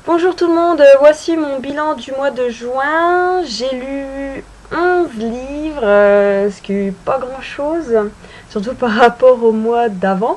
Bonjour tout le monde, voici mon bilan du mois de juin. J'ai lu 11 livres, ce qui n'est pas grand chose, surtout par rapport au mois d'avant.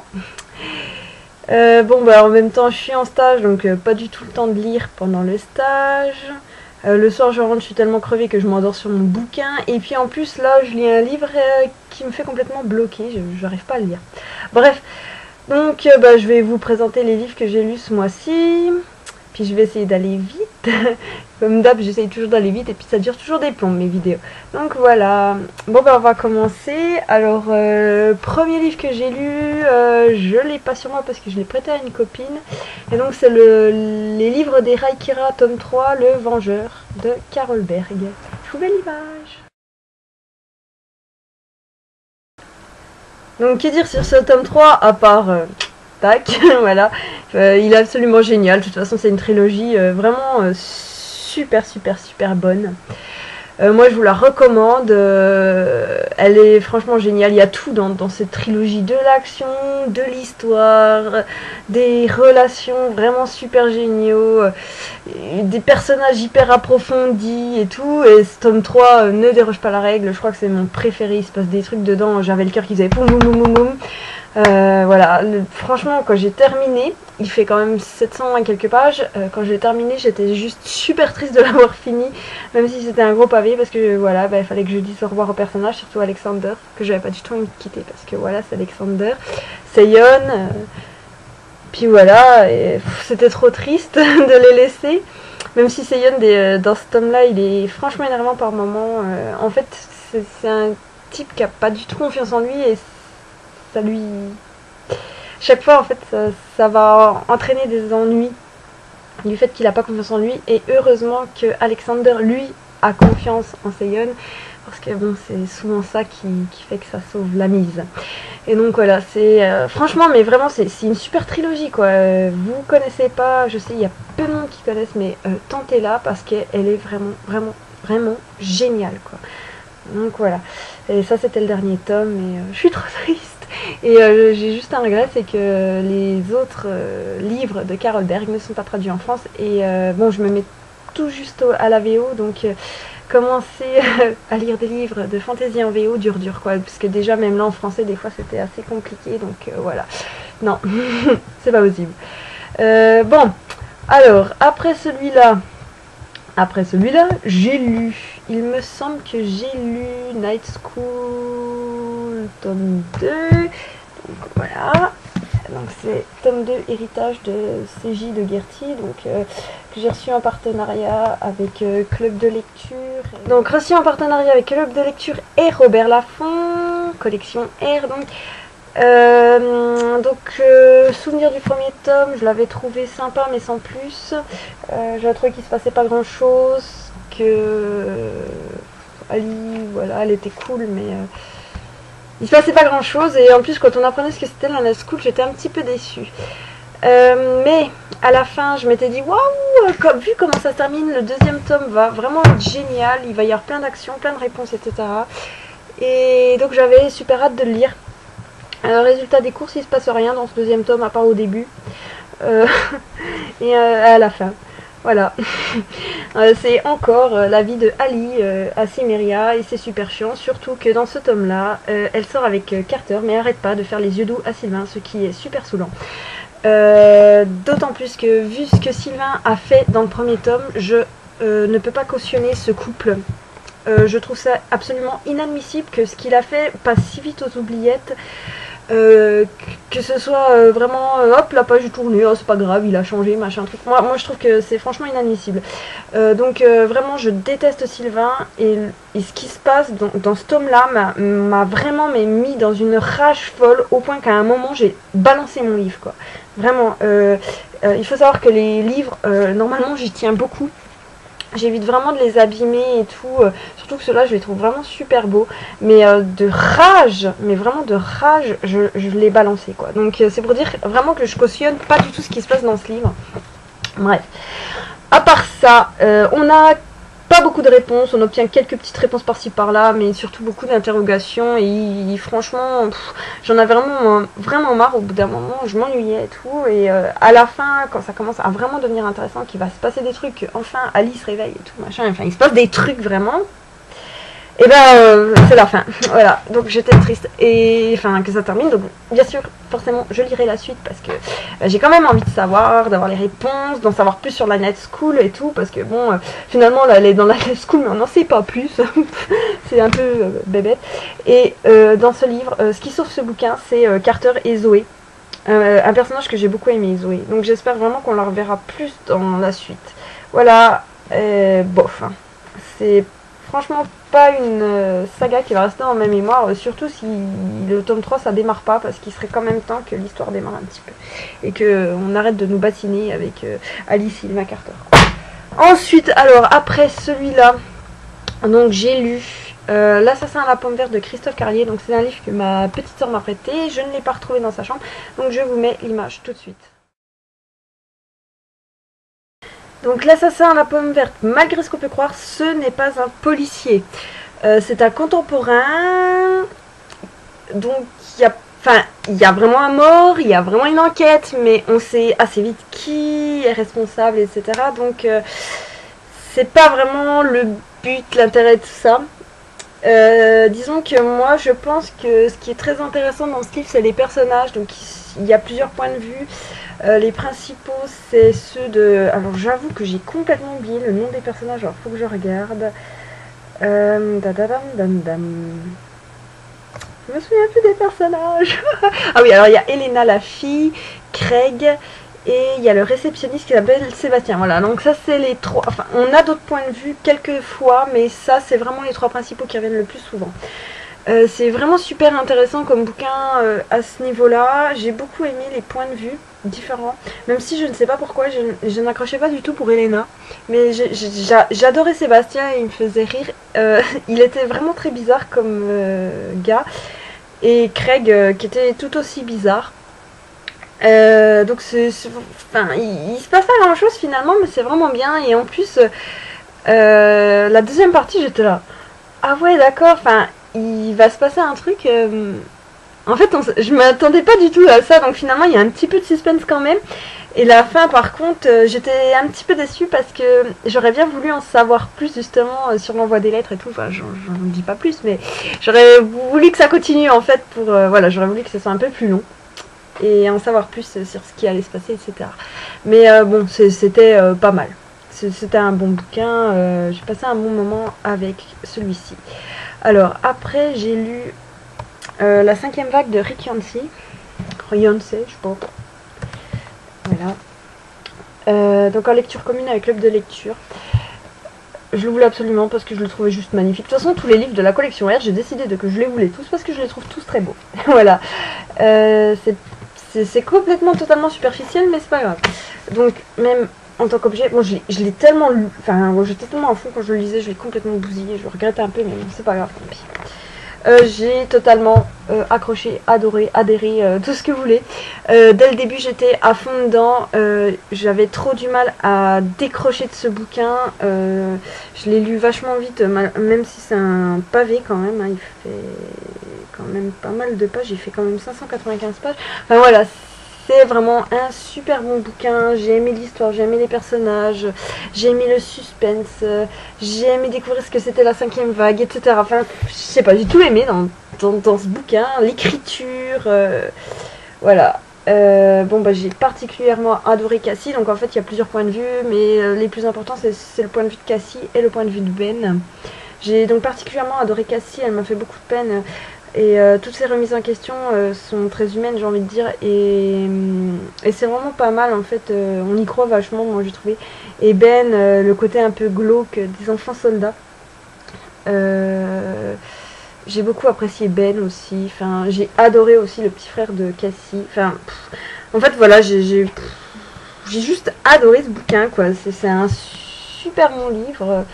En même temps je suis en stage, donc pas du tout le temps de lire pendant le stage. Le soir je rentre, je suis tellement crevée que je m'endors sur mon bouquin. Et puis en plus là je lis un livre qui me fait complètement bloquer, je n'arrive pas à le lire. Bref, donc je vais vous présenter les livres que j'ai lus ce mois-ci. Puis je vais essayer d'aller vite. Comme d'hab, j'essaye toujours d'aller vite et puis ça dure toujours des plombs mes vidéos. Donc voilà. Bon on va commencer. Alors, premier livre que j'ai lu, je l'ai pas sur moi parce que je l'ai prêté à une copine. Et donc c'est les livres des Raikira, tome 3, Le Vengeur de Carol Berg. Je vous mets l'image. Donc que dire sur ce tome 3 à part... tac, voilà. Il est absolument génial. De toute façon, c'est une trilogie vraiment super bonne. Moi, je vous la recommande. Elle est franchement géniale. Il y a tout dans cette trilogie. De l'action, de l'histoire, des relations vraiment super géniaux, des personnages hyper approfondis et tout. Et ce tome 3 ne déroge pas la règle. Je crois que c'est mon préféré. Il se passe des trucs dedans. J'avais le cœur qui faisait boum boum boum boum boum. Voilà, franchement quand j'ai terminé, il fait quand même 700 et quelques pages, quand j'ai terminé j'étais juste super triste de l'avoir fini, même si c'était un gros pavé, parce que voilà, il fallait que je dise au revoir au personnage, surtout Alexander, que j'avais pas du tout envie de quitter, parce que voilà, c'est Alexander, Seyon, puis voilà, c'était trop triste de les laisser, même si Seyon dans ce tome là, il est franchement énervant par moments, en fait c'est un type qui a pas du tout confiance en lui, et ça lui... Chaque fois, en fait, ça va entraîner des ennuis du fait qu'il n'a pas confiance en lui. Et heureusement que Alexander, lui, a confiance en Seyon. Parce que, bon, c'est souvent ça qui fait que ça sauve la mise. Et donc, voilà, c'est... franchement, mais vraiment, c'est une super trilogie, quoi. Vous connaissez pas, je sais, il y a peu de monde qui connaissent, mais tentez-la parce qu'elle est vraiment géniale, quoi. Donc, voilà. Et ça, c'était le dernier tome, et je suis trop triste. Et j'ai juste un regret, c'est que les autres livres de Carol Berg ne sont pas traduits en France. Et bon, je me mets tout juste à la VO, donc commencer à lire des livres de fantasy en VO, dur quoi. Parce que déjà, même là en français, des fois c'était assez compliqué, donc voilà. Non, c'est pas possible. Bon, alors, après celui-là, j'ai lu, il me semble que j'ai lu Night School tome 2, donc voilà, donc c'est tome 2 héritage de CJ de Gertie, donc que j'ai reçu en partenariat avec Club de Lecture, donc reçu en partenariat avec Club de Lecture et Robert Laffont, collection R, souvenir du premier tome, je l'avais trouvé sympa mais sans plus. J'avais trouvé qu'il se passait pas grand chose, que Ali, voilà, elle était cool, mais il se passait pas grand chose, et en plus quand on apprenait ce que c'était la Night School, j'étais un petit peu déçue. Mais à la fin, je m'étais dit waouh, vu comment ça se termine, le deuxième tome va vraiment être génial, il va y avoir plein d'actions, plein de réponses, etc. Et donc j'avais super hâte de le lire. Résultat des courses, il se passe rien dans ce deuxième tome, à part au début et à la fin. Voilà. C'est encore la vie de Ali à Cimmeria, et c'est super chiant, surtout que dans ce tome-là, elle sort avec Carter, mais arrête pas de faire les yeux doux à Sylvain, ce qui est super saoulant. D'autant plus que, vu ce que Sylvain a fait dans le premier tome, je ne peux pas cautionner ce couple. Je trouve ça absolument inadmissible que ce qu'il a fait passe si vite aux oubliettes. Que ce soit vraiment hop, la page est tournée, oh, c'est pas grave, il a changé, machin truc. Moi je trouve que c'est franchement inadmissible. Vraiment je déteste Sylvain, et ce qui se passe dans ce tome là m'a vraiment mis dans une rage folle, au point qu'à un moment j'ai balancé mon livre, quoi. Vraiment, il faut savoir que les livres, normalement j'y tiens beaucoup. J'évite vraiment de les abîmer et tout, surtout que ceux-là je les trouve vraiment super beaux, mais de rage, mais vraiment de rage, je l'ai balancé, quoi. Donc c'est pour dire vraiment que je cautionne pas du tout ce qui se passe dans ce livre. Bref, à part ça, on a pas beaucoup de réponses, on obtient quelques petites réponses par-ci par-là, mais surtout beaucoup d'interrogations. Et franchement, j'en avais vraiment marre au bout d'un moment, je m'ennuyais et tout. Et à la fin, quand ça commence à vraiment devenir intéressant, qu'il va se passer des trucs, enfin Alice se réveille et tout, machin, enfin il se passe des trucs vraiment. Et ben c'est la fin, voilà, donc j'étais triste et enfin que ça termine, donc bien sûr forcément je lirai la suite parce que j'ai quand même envie de savoir, d'avoir les réponses, d'en savoir plus sur la Night School et tout, parce que bon finalement là, elle est dans la Night School mais on n'en sait pas plus, c'est un peu bébête. Et dans ce livre, ce qui sauve ce bouquin c'est Carter et Zoé, un personnage que j'ai beaucoup aimé, Zoé, donc j'espère vraiment qu'on la reverra plus dans la suite. Voilà, bof, hein. C'est franchement pas une saga qui va rester dans ma mémoire, surtout si le tome 3 ça démarre pas, parce qu'il serait quand même temps que l'histoire démarre un petit peu et que on arrête de nous bassiner avec Alice et Carter. Ensuite, alors après celui-là, donc j'ai lu L'assassin à la pomme verte de Christophe Carlier, donc c'est un livre que ma petite soeur m'a prêté, je ne l'ai pas retrouvé dans sa chambre, donc je vous mets l'image tout de suite. Donc l'assassin à la pomme verte, malgré ce qu'on peut croire, ce n'est pas un policier. C'est un contemporain. Donc il y a vraiment un mort, il y a vraiment une enquête, mais on sait assez vite qui est responsable, etc. Donc c'est pas vraiment le but, l'intérêt de tout ça. Disons que moi je pense que ce qui est très intéressant dans ce livre c'est les personnages, donc il y a plusieurs points de vue. Les principaux c'est ceux de... Alors j'avoue que j'ai complètement oublié le nom des personnages, alors faut que je regarde. Je me souviens plus des personnages. Ah oui, alors il y a Elena la fille, Craig, et il y a le réceptionniste qui s'appelle Sébastien. Voilà, donc ça c'est les trois. Enfin, on a d'autres points de vue quelques fois, mais ça c'est vraiment les trois principaux qui reviennent le plus souvent. C'est vraiment super intéressant comme bouquin à ce niveau-là. J'ai beaucoup aimé les points de vue différents, même si je ne sais pas pourquoi, je n'accrochais pas du tout pour Elena. Mais j'adorais Sébastien, il me faisait rire. Il était vraiment très bizarre comme gars. Et Craig qui était tout aussi bizarre. Donc enfin, il se passe pas grand chose finalement, mais c'est vraiment bien. Et en plus, la deuxième partie, j'étais là. Ah ouais, d'accord, enfin, il va se passer un truc. En fait, je m'attendais pas du tout à ça, donc finalement, il y a un petit peu de suspense quand même. Et la fin, par contre, j'étais un petit peu déçue parce que j'aurais bien voulu en savoir plus justement sur l'envoi des lettres et tout. Enfin, j'en dis pas plus, mais j'aurais voulu que ça continue en fait pour voilà, j'aurais voulu que ce soit un peu plus long et en savoir plus sur ce qui allait se passer, etc. Mais bon, c'était pas mal. C'était un bon bouquin. J'ai passé un bon moment avec celui-ci. Alors après, j'ai lu La cinquième vague de Rick Yancey. Yancey, je sais pas. Voilà. Donc en lecture commune avec club de lecture. Je le voulais absolument parce que je le trouvais juste magnifique. De toute façon, tous les livres de la collection R, j'ai décidé que je les voulais tous parce que je les trouve tous très beaux. Voilà. C'est complètement, totalement superficiel, mais c'est pas grave. Donc, même en tant qu'objet, bon, je l'ai tellement lu. Enfin, bon, j'étais tellement à fond quand je le lisais, je l'ai complètement bousillé. Je regrette un peu, mais bon, c'est pas grave, tant pis. J'ai totalement accroché, adoré, adhéré, tout ce que vous voulez. Dès le début, j'étais à fond dedans. J'avais trop du mal à décrocher de ce bouquin. Je l'ai lu vachement vite, même si c'est un pavé quand même. Hein, il fait quand même pas mal de pages. Il fait quand même 595 pages. Enfin voilà, c'est vraiment un super bon bouquin. J'ai aimé l'histoire, j'ai aimé les personnages, j'ai aimé le suspense, j'ai aimé découvrir ce que c'était la cinquième vague, etc. Enfin, je sais pas, j'ai tout aimé dans ce bouquin. L'écriture, voilà. Bon, bah, j'ai particulièrement adoré Cassie. Donc en fait, il y a plusieurs points de vue, mais les plus importants, c'est le point de vue de Cassie et le point de vue de Ben. J'ai donc particulièrement adoré Cassie. Elle m'a fait beaucoup de peine. Et toutes ces remises en question sont très humaines, j'ai envie de dire, et c'est vraiment pas mal en fait, on y croit vachement, moi j'ai trouvé. Et Ben, le côté un peu glauque des enfants soldats, j'ai beaucoup apprécié Ben aussi, enfin j'ai adoré aussi le petit frère de Cassie, enfin en fait voilà, j'ai juste adoré ce bouquin quoi, c'est un super bon livre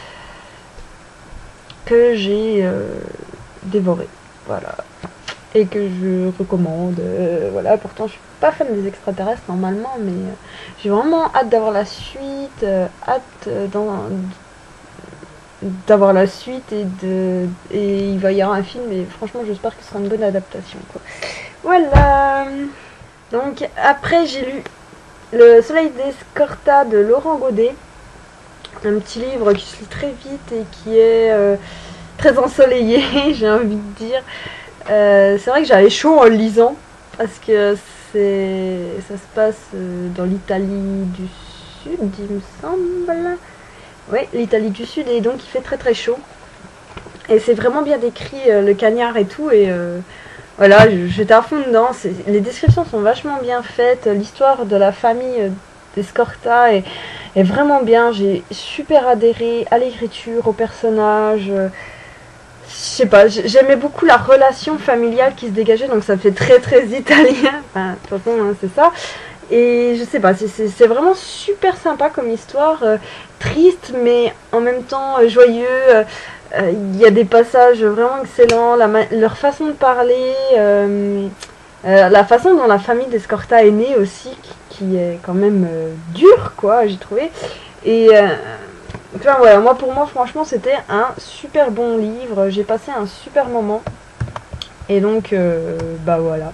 que j'ai dévoré. Voilà. Et que je recommande. Voilà, pourtant je suis pas fan des extraterrestres normalement, mais j'ai vraiment hâte d'avoir la suite, hâte d'avoir la suite et il va y avoir un film et franchement j'espère que ce sera une bonne adaptation quoi. Voilà. Donc après j'ai lu Le Soleil d'Escorta de Laurent Godet, un petit livre qui se lit très vite et qui est très ensoleillé j'ai envie de dire. C'est vrai que j'avais chaud en le lisant parce que ça se passe dans l'Italie du Sud il me semble. Oui, l'Italie du Sud, et donc il fait très très chaud. Et c'est vraiment bien décrit, le cagnard et tout, et voilà, j'étais à fond dedans. Les descriptions sont vachement bien faites, l'histoire de la famille d'Escorta est vraiment bien. J'ai super adhéré à l'écriture, aux personnages. Je sais pas, j'aimais beaucoup la relation familiale qui se dégageait, donc ça fait très très italien. Enfin, de toute façon, hein, c'est ça. Et je sais pas, c'est vraiment super sympa comme histoire, triste mais en même temps joyeux. Il y a des passages vraiment excellents, leur façon de parler, la façon dont la famille d'Escorta est née aussi, qui est quand même dure, quoi, j'ai trouvé. Et enfin voilà, pour moi franchement c'était un super bon livre, j'ai passé un super moment. Et donc bah voilà.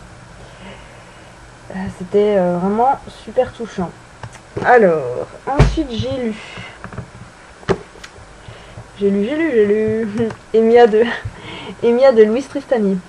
C'était vraiment super touchant. Alors, ensuite j'ai lu Emilia de Louise Tristany.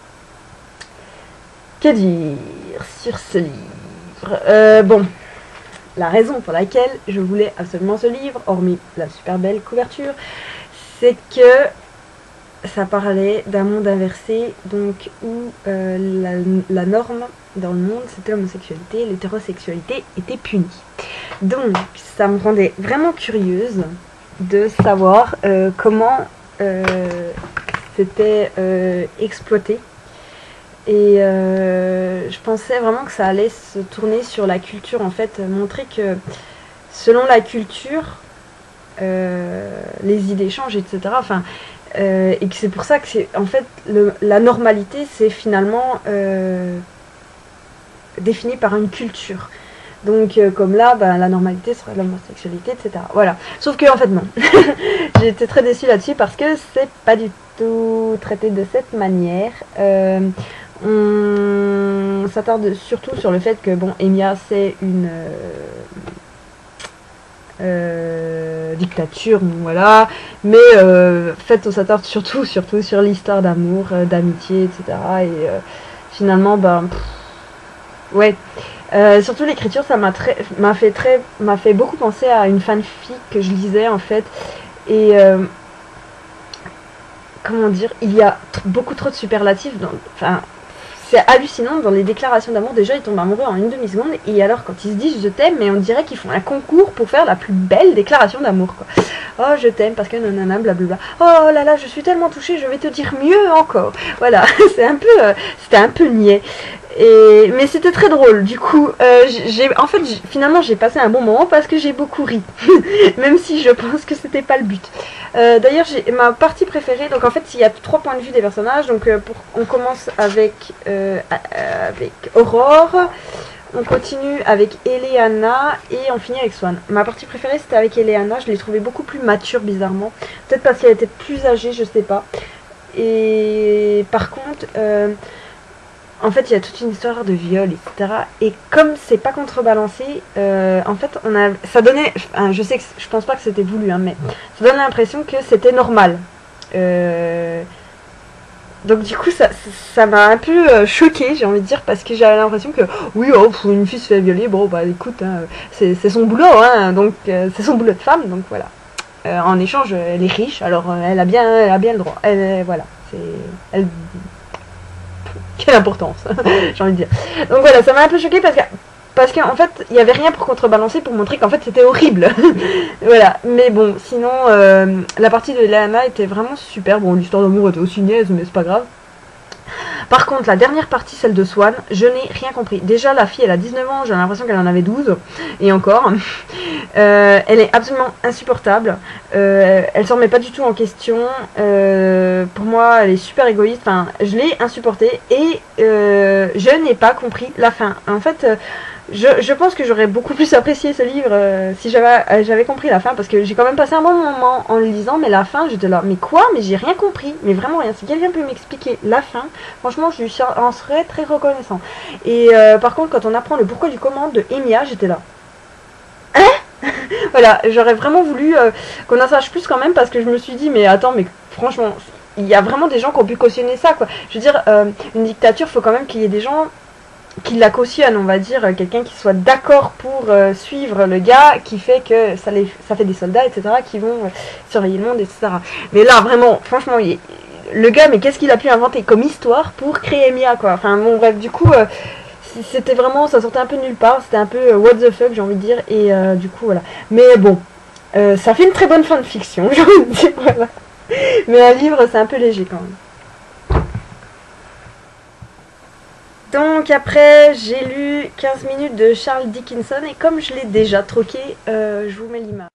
Que dire sur ce livre? Bon, la raison pour laquelle je voulais absolument ce livre, hormis la super belle couverture, c'est que ça parlait d'un monde inversé, donc où la norme dans le monde c'était l'homosexualité, l'hétérosexualité était punie. Donc ça me rendait vraiment curieuse de savoir comment c'était exploité. Et je pensais vraiment que ça allait se tourner sur la culture, en fait, montrer que selon la culture, les idées changent, etc. Enfin, et que c'est pour ça que c'est en fait la normalité c'est finalement définie par une culture. Donc comme là, la normalité serait l'homosexualité, etc. Voilà. Sauf que en fait non. J'ai été très déçue là-dessus parce que c'est pas du tout traité de cette manière. On s'attarde surtout sur le fait que bon, Emilia c'est une dictature, voilà, mais fait on s'attarde surtout sur l'histoire d'amour, d'amitié, etc. Et finalement ouais, surtout l'écriture ça m'a fait beaucoup penser à une fanfic que je lisais en fait. Et comment dire, il y a beaucoup trop de superlatifs enfin c'est hallucinant, dans les déclarations d'amour, déjà ils tombent amoureux en une demi-seconde, et alors quand ils se disent je t'aime, mais on dirait qu'ils font un concours pour faire la plus belle déclaration d'amour, quoi. Oh je t'aime parce que nanana blablabla. Oh là là je suis tellement touchée, je vais te dire mieux encore. Voilà, c'était un peu niais. Mais c'était très drôle, du coup, finalement j'ai passé un bon moment parce que j'ai beaucoup ri, même si je pense que c'était pas le but. D'ailleurs, ma partie préférée, donc en fait il y a 3 points de vue des personnages, donc on commence avec Aurore, on continue avec Eleana et on finit avec Swan. Ma partie préférée c'était avec Eleana, je l'ai trouvée beaucoup plus mature bizarrement, peut-être parce qu'elle était plus âgée, je sais pas. Et par contre... en fait, il y a toute une histoire de viol, etc. Et comme c'est pas contrebalancé, en fait, ça donnait, je pense pas que c'était voulu, hein, mais ça donne l'impression que c'était normal. Donc du coup, ça m'a un peu choquée, j'ai envie de dire, parce que j'avais l'impression que, oui, oh, une fille se fait violer, bon, bah écoute, hein, c'est son boulot, hein, donc c'est son boulot de femme, donc voilà. En échange, elle est riche, alors elle a bien le droit. Voilà, elle quelle importance, j'ai envie de dire. Donc voilà, ça m'a un peu choquée parce qu'en fait, il n'y avait rien pour contrebalancer, pour montrer qu'en fait c'était horrible. Voilà, mais bon, sinon, la partie de Lana était vraiment super. Bon, l'histoire d'amour était aussi niaise, mais c'est pas grave. Par contre, la dernière partie, celle de Swan, je n'ai rien compris. Déjà, la fille, elle a 19 ans, j'ai l'impression qu'elle en avait 12, et encore. Elle est absolument insupportable. Elle s'en remet pas du tout en question. Pour moi, elle est super égoïste. Enfin, je l'ai insupportée, et je n'ai pas compris la fin. En fait... Je pense que j'aurais beaucoup plus apprécié ce livre si j'avais compris la fin, parce que j'ai quand même passé un bon moment en le lisant, mais la fin, j'étais là, mais quoi? Mais j'ai rien compris, mais vraiment rien. Si quelqu'un peut m'expliquer la fin, franchement, je lui en serais très reconnaissant. Et par contre, quand on apprend le pourquoi du comment de Emiya, j'étais là. Hein? Voilà, j'aurais vraiment voulu qu'on en sache plus quand même, parce que je me suis dit, mais attends, mais franchement, il y a vraiment des gens qui ont pu cautionner ça, quoi. Je veux dire, une dictature, faut quand même qu'il y ait des gens qui la cautionne, on va dire, quelqu'un qui soit d'accord pour suivre le gars, qui fait que ça fait des soldats, etc., qui vont surveiller le monde, etc. Mais là, vraiment, franchement, le gars, mais qu'est-ce qu'il a pu inventer comme histoire pour créer Emiya, quoi. Enfin, bon, bref, du coup, c'était vraiment, ça sortait un peu de nulle part, c'était un peu what the fuck, j'ai envie de dire, et du coup, voilà. Mais bon, ça fait une très bonne fin de fiction, j'ai envie de dire, voilà. Mais un livre, c'est un peu léger, quand même. Donc après, j'ai lu 15 minutes de Charles Dickinson, et comme je l'ai déjà troqué, je vous mets l'image.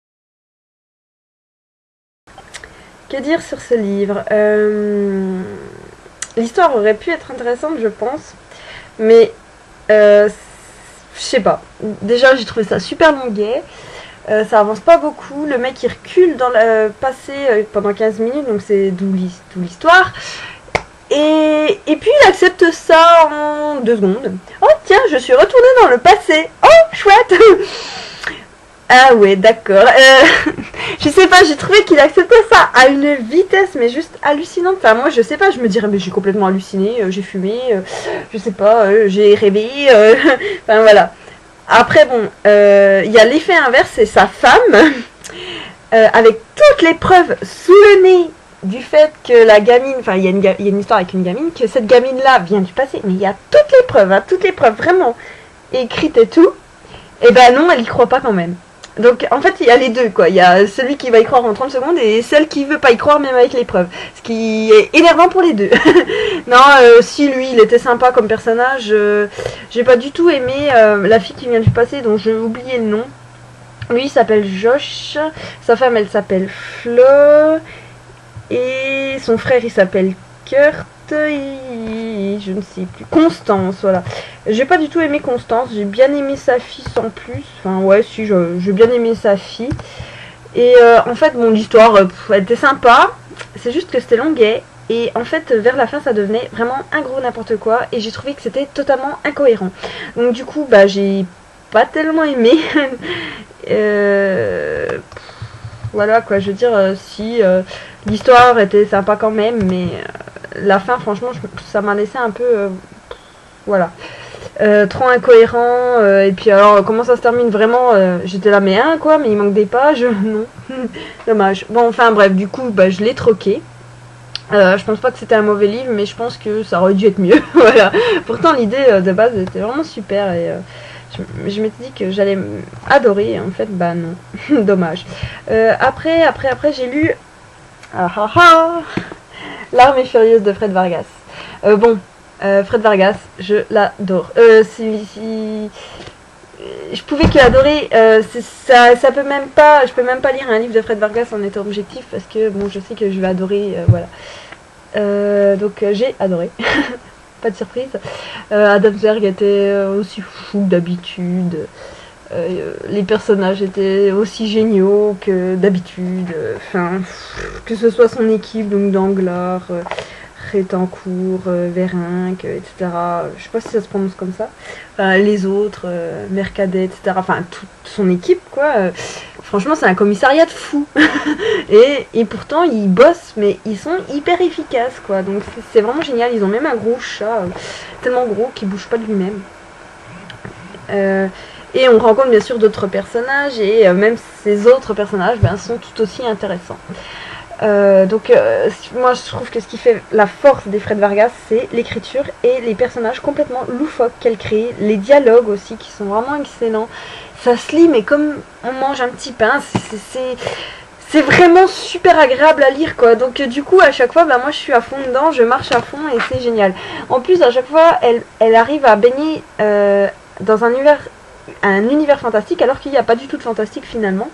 Que dire sur ce livre? L'histoire aurait pu être intéressante, je pense, mais je sais pas. Déjà, j'ai trouvé ça super longuet. Ça avance pas beaucoup. Le mec il recule dans le passé pendant 15 minutes, donc c'est d'où l'histoire. Et puis il accepte ça en 2 secondes. Oh tiens, je suis retournée dans le passé. Oh, chouette. Ah ouais, d'accord. Je sais pas, j'ai trouvé qu'il acceptait ça à une vitesse, mais juste hallucinante. Enfin, moi, je sais pas, je me dirais, mais j'ai complètement halluciné, j'ai fumé, je sais pas, j'ai rêvé. Enfin, voilà. Après, bon, il y a l'effet inverse, c'est sa femme, avec toutes les preuves sous le nez du fait que la gamine, enfin il y a une histoire avec une gamine, que cette gamine-là vient du passé, mais il y a toutes les preuves vraiment écrites et tout, et ben non, elle y croit pas quand même. Donc en fait il y a les deux, quoi. Il y a celui qui va y croire en 30 secondes et celle qui veut pas y croire même avec les preuves. Ce qui est énervant pour les deux. Non, si lui il était sympa comme personnage, j'ai pas du tout aimé la fille qui vient du passé dont j'ai oublié le nom. Lui il s'appelle Josh, sa femme elle s'appelle Flo, et son frère il s'appelle Kurt, je ne sais plus, Constance, voilà. J'ai pas du tout aimé Constance, j'ai bien aimé sa fille sans plus, enfin ouais si j'ai bien aimé sa fille. Et en fait mon histoire elle était sympa, c'est juste que c'était longuet, et en fait vers la fin ça devenait vraiment un gros n'importe quoi, et j'ai trouvé que c'était totalement incohérent. Donc du coup bah j'ai pas tellement aimé. Voilà quoi, je veux dire, si l'histoire était sympa quand même, mais la fin franchement ça m'a laissé un peu voilà, trop incohérent, et puis alors comment ça se termine vraiment, j'étais là mais quoi, mais il manque des pages. Non. Dommage. Bon enfin bref, du coup bah, je l'ai troqué. Je pense pas que c'était un mauvais livre, mais je pense que ça aurait dû être mieux. Voilà. Pourtant l'idée de base était vraiment super, et je m'étais dit que j'allais adorer, et en fait bah non. Dommage. Après j'ai lu L'Armée furieuse de Fred Vargas. Fred Vargas, je l'adore. Si je pouvais que l'adorer, ça peut même pas, je peux même pas lire un livre de Fred Vargas en étant objectif, parce que bon, je sais que je vais adorer, voilà. Donc j'ai adoré. Pas de surprise. Adam Zerg était aussi fou que d'habitude. Les personnages étaient aussi géniaux que d'habitude. Enfin, que ce soit son équipe, donc Danglars, Rétancourt, Verinck, etc. Je sais pas si ça se prononce comme ça. Enfin, les autres, Mercadet, etc. Enfin, toute son équipe, quoi. Franchement, c'est un commissariat de fou. et pourtant, ils bossent, mais ils sont hyper efficaces, quoi. Donc, c'est vraiment génial. Ils ont même un gros chat, tellement gros qu'il bouge pas de lui-même. Et on rencontre bien sûr d'autres personnages, et même ces autres personnages sont tout aussi intéressants. Moi je trouve que ce qui fait la force des Fred Vargas, c'est l'écriture et les personnages complètement loufoques qu'elle crée, les dialogues aussi qui sont vraiment excellents. Ça se lit mais comme on mange un petit pain, c'est vraiment super agréable à lire quoi. Donc du coup à chaque fois bah, moi je suis à fond dedans, je marche à fond et c'est génial. En plus à chaque fois elle arrive à baigner dans un univers fantastique alors qu'il n'y a pas du tout de fantastique finalement.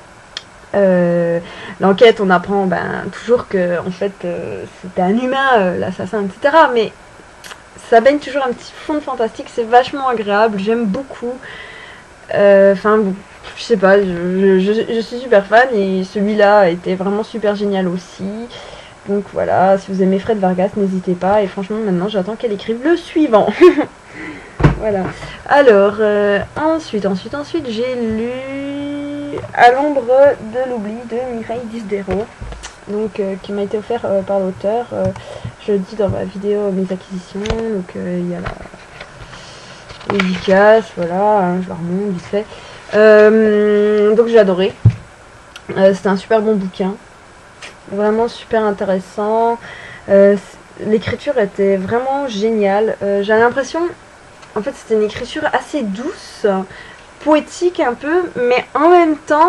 L'enquête on apprend toujours que en fait c'était un humain l'assassin etc. Mais ça baigne toujours un petit fond de fantastique, c'est vachement agréable, j'aime beaucoup. Enfin bon, je sais pas, je suis super fan et celui-là a été vraiment super génial aussi. Donc voilà, si vous aimez Fred Vargas, n'hésitez pas. Et franchement, maintenant, j'attends qu'elle écrive le suivant. Voilà. Alors, ensuite, j'ai lu À l'ombre de l'oubli de Mireille Disdero. Donc, qui m'a été offert par l'auteur. Je le dis dans ma vidéo Mes acquisitions. Donc, il y a la dédicace, voilà, hein, je la remonte vite fait. Donc, j'ai adoré. C'était un super bon bouquin. Vraiment super intéressant. L'écriture était vraiment géniale. J'ai l'impression, en fait, c'était une écriture assez douce, poétique un peu, mais en même temps,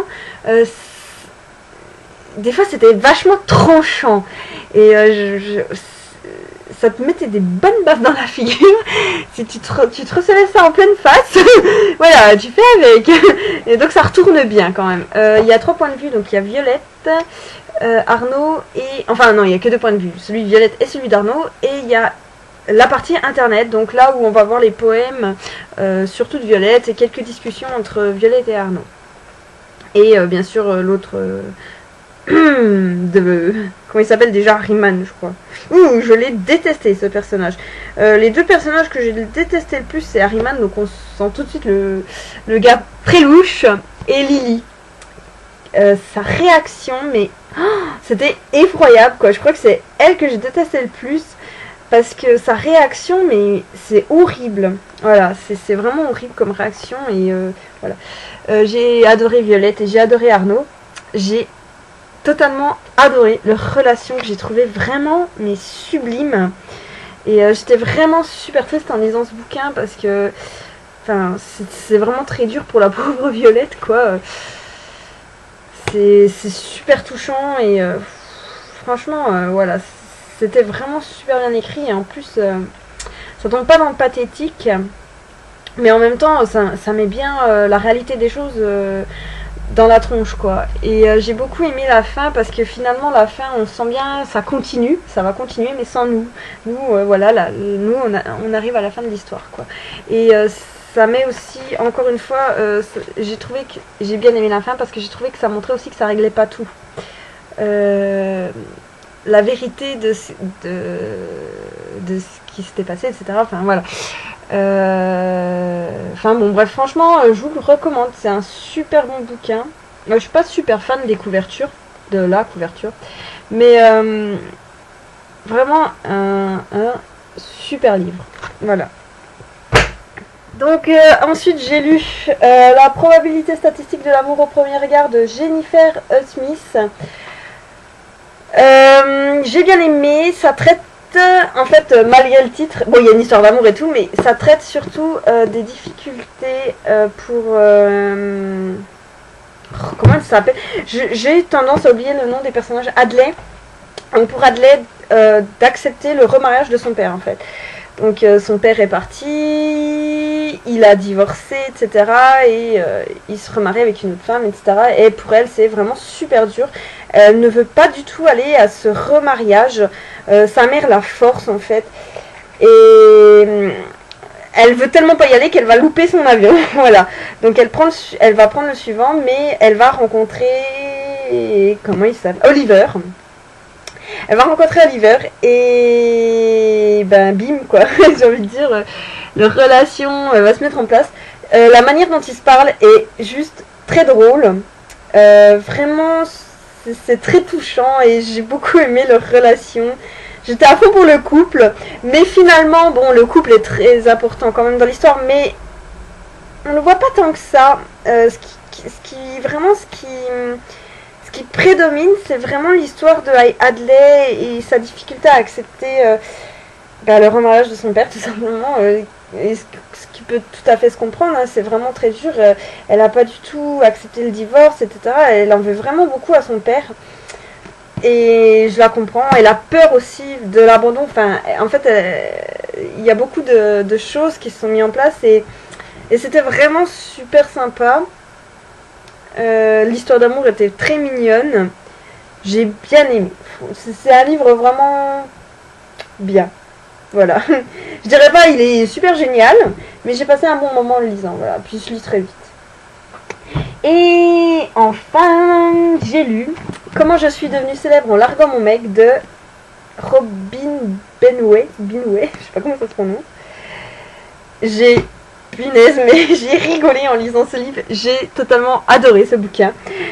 des fois c'était vachement tranchant. Et ça te mettait des bonnes baffes dans la figure. Si tu te recevais ça en pleine face, voilà, tu fais avec. Et donc ça retourne bien quand même. Il y a 3 points de vue, donc il y a Violette, Arnaud et... Enfin non, il n'y a que 2 points de vue, celui de Violette et celui d'Arnaud. Et il y a la partie internet, donc là où on va voir les poèmes, surtout de Violette, et quelques discussions entre Violette et Arnaud. Et bien sûr l'autre... comment il s'appelle déjà, Riemann je crois. Ouh, je l'ai détesté ce personnage. Les 2 personnages que j'ai détesté le plus c'est Riemann, donc on sent tout de suite le gars très louche, et Lily. Sa réaction, mais c'était effroyable quoi. Je crois que c'est elle que j'ai détesté le plus parce que sa réaction, mais c'est horrible. Voilà, c'est vraiment horrible comme réaction. Et voilà, j'ai adoré Violette et j'ai adoré Arnaud. J'ai totalement adoré leur relation que j'ai trouvé vraiment mais sublime. Et j'étais vraiment super triste en lisant ce bouquin parce que enfin c'est vraiment très dur pour la pauvre Violette quoi. C'est super touchant et franchement voilà, c'était vraiment super bien écrit et en plus ça tombe pas dans le pathétique mais en même temps ça met bien la réalité des choses dans la tronche quoi. Et j'ai beaucoup aimé la fin parce que finalement la fin on sent bien ça continue, ça va continuer mais sans nous. Nous voilà, nous on arrive à la fin de l'histoire quoi. Et ça met aussi, encore une fois, j'ai trouvé que j'ai bien aimé la fin parce que j'ai trouvé que ça montrait aussi que ça réglait pas tout. La vérité de ce qui s'était passé, etc. Enfin voilà. Enfin bon bref, franchement, je vous le recommande. C'est un super bon bouquin. Je suis pas super fan des couvertures, de la couverture, mais vraiment un super livre. Voilà. Donc ensuite j'ai lu La probabilité statistique de l'amour au premier regard de Jennifer Smith. J'ai bien aimé, ça traite en fait malgré le titre, bon il y a une histoire d'amour et tout, mais ça traite surtout des difficultés pour... comment elle s'appelle? J'ai tendance à oublier le nom des personnages. Adlai. Donc pour Adlai d'accepter le remariage de son père en fait. Donc son père est parti, il a divorcé, etc. Et il se remarie avec une autre femme, etc. Et pour elle, c'est vraiment super dur. Elle ne veut pas du tout aller à ce remariage. Sa mère la force, en fait. Et elle veut tellement pas y aller qu'elle va louper son avion. Voilà. Donc elle va prendre le suivant, mais elle va rencontrer... Comment il s'appelle? Oliver. Elle va rencontrer Oliver et ben bim quoi, j'ai envie de dire, leur relation va se mettre en place. La manière dont ils se parlent est juste très drôle. Vraiment, c'est très touchant et j'ai beaucoup aimé leur relation. J'étais à fond pour le couple, mais finalement, bon, le couple est très important quand même dans l'histoire, mais on ne voit pas tant que ça. Ce qui prédomine, c'est vraiment l'histoire de Adlai et sa difficulté à accepter le remariage de son père, tout simplement. Et ce qui peut tout à fait se comprendre, hein, c'est vraiment très dur. Elle n'a pas du tout accepté le divorce, etc. Elle en veut vraiment beaucoup à son père. Et je la comprends. Elle a peur aussi de l'abandon. Enfin, en fait, il y a beaucoup de choses qui se sont mises en place et c'était vraiment super sympa. L'histoire d'amour était très mignonne. J'ai bien aimé. C'est un livre vraiment bien. Voilà. Je dirais pas il est super génial, mais j'ai passé un bon moment en le lisant. Voilà. Puis je lis très vite. Et enfin, j'ai lu Comment je suis devenue célèbre en larguant mon mec de Robin Benway. Binway, je sais pas comment ça se prononce. Punaise, mais j'ai rigolé en lisant ce livre. J'ai totalement adoré ce bouquin.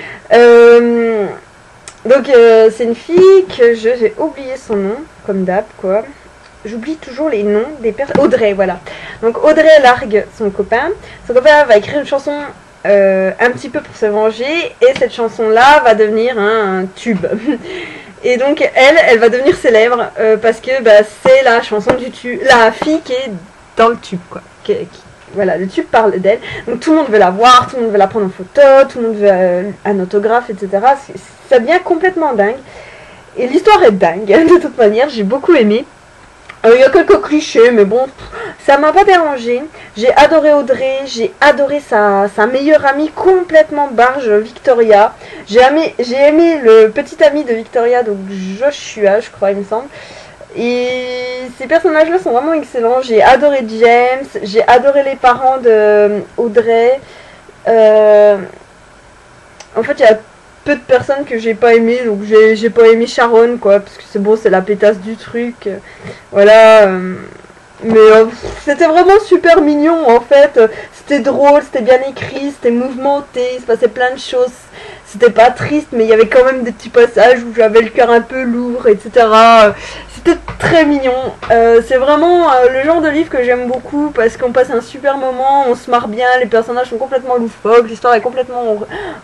Donc, c'est une fille que j'ai oublié son nom, comme d'hab, quoi. J'oublie toujours les noms des personnes. Audrey, voilà. Donc, Audrey largue son copain. Son copain va écrire une chanson un petit peu pour se venger. Et cette chanson-là va devenir un tube. Et donc, elle va devenir célèbre parce que bah, c'est la chanson du tube. La fille qui est dans le tube, quoi. Voilà, le tube parle d'elle. Donc tout le monde veut la voir, tout le monde veut la prendre en photo, tout le monde veut un autographe, etc. Ça devient complètement dingue. Et l'histoire est dingue, de toute manière, j'ai beaucoup aimé. Il y a quelques clichés, mais bon, ça m'a pas dérangé. J'ai adoré Audrey, j'ai adoré sa meilleure amie complètement barge, Victoria. J'ai aimé le petit ami de Victoria, donc Joshua, je crois, il me semble. Et ces personnages-là sont vraiment excellents. J'ai adoré James, j'ai adoré les parents de Audrey. En fait, il y a peu de personnes que j'ai pas aimé, donc j'ai pas aimé Sharon, quoi, parce que c'est bon, c'est la pétasse du truc. Voilà. Mais c'était vraiment super mignon, en fait. C'était drôle, c'était bien écrit, c'était mouvementé, il se passait plein de choses. C'était pas triste, mais il y avait quand même des petits passages où j'avais le cœur un peu lourd, etc. C'était très mignon. C'est vraiment le genre de livre que j'aime beaucoup parce qu'on passe un super moment, on se marre bien, les personnages sont complètement loufoques, l'histoire est complètement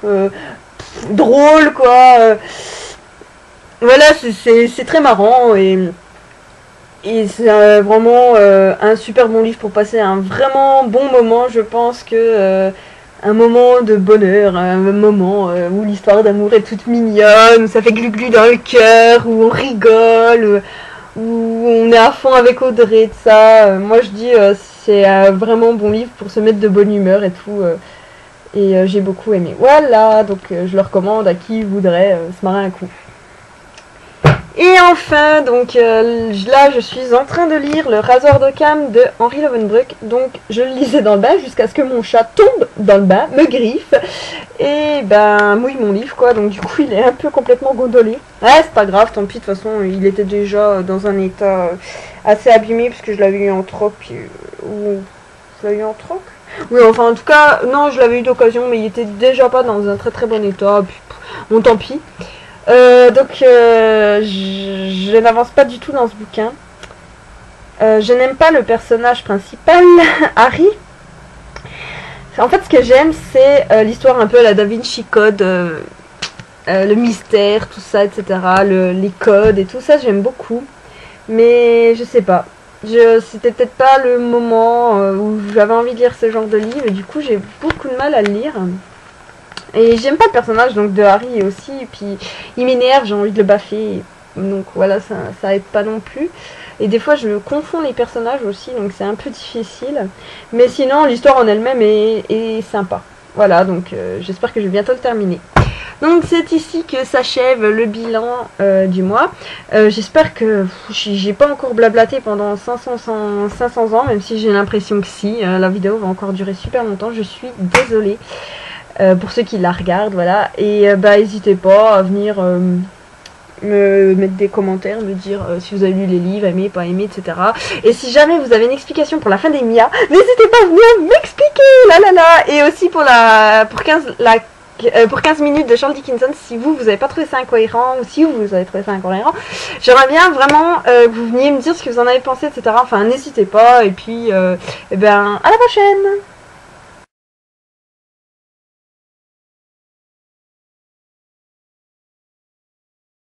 drôle, quoi. Voilà, c'est très marrant et c'est vraiment un super bon livre pour passer un vraiment bon moment. Je pense que un moment de bonheur, un moment où l'histoire d'amour est toute mignonne, où ça fait glu-glu dans le cœur, où on rigole, où on est à fond avec Audrey, tout ça. Moi je dis c'est un vraiment bon livre pour se mettre de bonne humeur et tout. Et j'ai beaucoup aimé. Voilà, donc je le recommande à qui voudrait se marrer un coup. Et enfin, donc là je suis en train de lire Le Rasoir d'Occam de Henri Lovenbruck. Donc je le lisais dans le bain jusqu'à ce que mon chat tombe dans le bain, me griffe et ben mouille mon livre, quoi. Donc du coup il est un peu complètement gondolé. Ouais, c'est pas grave, tant pis, de toute façon il était déjà dans un état assez abîmé puisque je l'avais eu en troc. Ou je l'avais eu en troc? Oui, enfin en tout cas, non, je l'avais eu d'occasion, mais il était déjà pas dans un très très bon état. Puis, bon, tant pis. Donc je n'avance pas du tout dans ce bouquin. Je n'aime pas le personnage principal, Harry. En fait, ce que j'aime, c'est l'histoire un peu à la Da Vinci Code, le mystère, tout ça, etc. Les codes et tout ça, j'aime beaucoup. Mais je sais pas. C'était peut-être pas le moment où j'avais envie de lire ce genre de livre, et du coup, j'ai beaucoup de mal à le lire. Et j'aime pas le personnage donc de Harry aussi, et puis il m'énerve, j'ai envie de le baffer, donc voilà, ça aide pas non plus. Et des fois je confonds les personnages aussi, donc c'est un peu difficile. Mais sinon l'histoire en elle-même est sympa. Voilà, donc j'espère que je vais bientôt le terminer. Donc c'est ici que s'achève le bilan du mois. J'espère que j'ai pas encore blablaté pendant 500 ans, même si j'ai l'impression que si. La vidéo va encore durer super longtemps, je suis désolée. Pour ceux qui la regardent, voilà. Et bah n'hésitez pas à venir me mettre des commentaires, me dire si vous avez lu les livres, aimé, pas aimé, etc. Et si jamais vous avez une explication pour la fin des Mia, n'hésitez pas à venir m'expliquer, là là là. Et aussi pour 15 minutes de Charles Dickinson, si vous avez pas trouvé ça incohérent, ou si vous avez trouvé ça incohérent, j'aimerais bien vraiment que vous veniez me dire ce que vous en avez pensé, etc. Enfin n'hésitez pas, et puis eh ben à la prochaine.